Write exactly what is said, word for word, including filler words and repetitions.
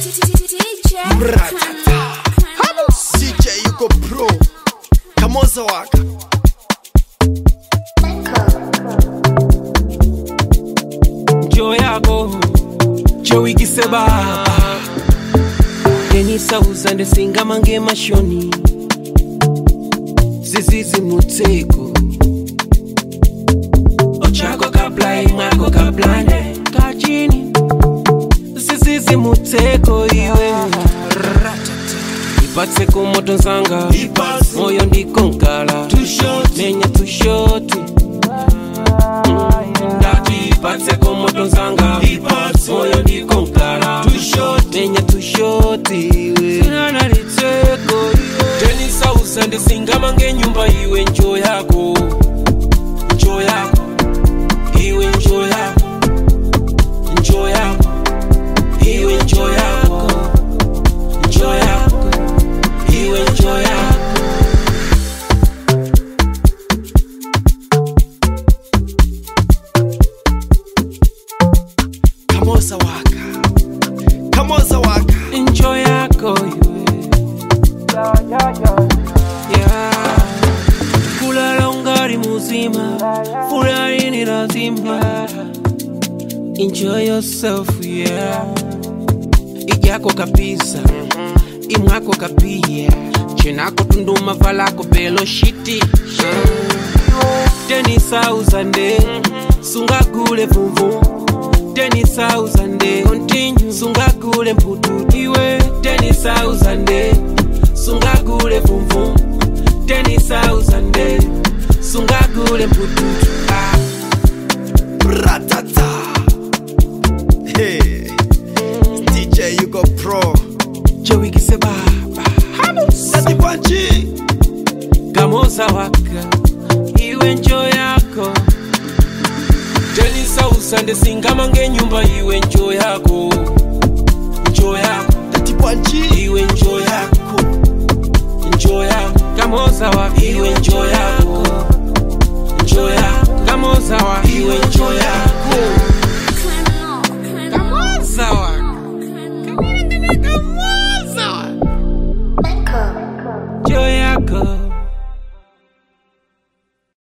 D J Hugo Pro Kamoza waka Njoyako Wikise baba Denisa uzande singa mange mashoni Zizizi muteko Ochako kaplai mako kaplane Kachini Zizizi muteko iwe Ipatse kumoto nzanga Moyo ndiko nkala Menya tushoti Ipatse kumoto nzanga Moyo ndiko nkala Menya tushoti Sinana liteko Denisa usande singa mange nyumba iwe Njoyako Njoyako Iwe Njoyako Njoyako Iwe Njoyako Njoyako Iwe Njoyako Kamoza waka Kamoza waka Njoyako iwe Yeah Kulala ungari muzima Furari ni lazima Enjoy yourself yeah Ijako kabisa Imwako kapia Chenako tunduma valako belo shiti Denisa uzande Sunga kule vumvu Denisa uzande Continue Sunga kule mputu Iwe Denisa uzande Sunga kule vumvu Denisa uzande Sunga kule mputu ah. Ratata Hey D J Hugo Pro Wikise baba Nati Panchi Kamoza waka Iwe Njoyako Denisa usande singa mange nyumba iwe Njoyako Njoyako Nati Panchi Iwe Njoyako Njoyako Kamoza waka Iwe Njoyako Njoyako Kamoza waka Iwe Njoyako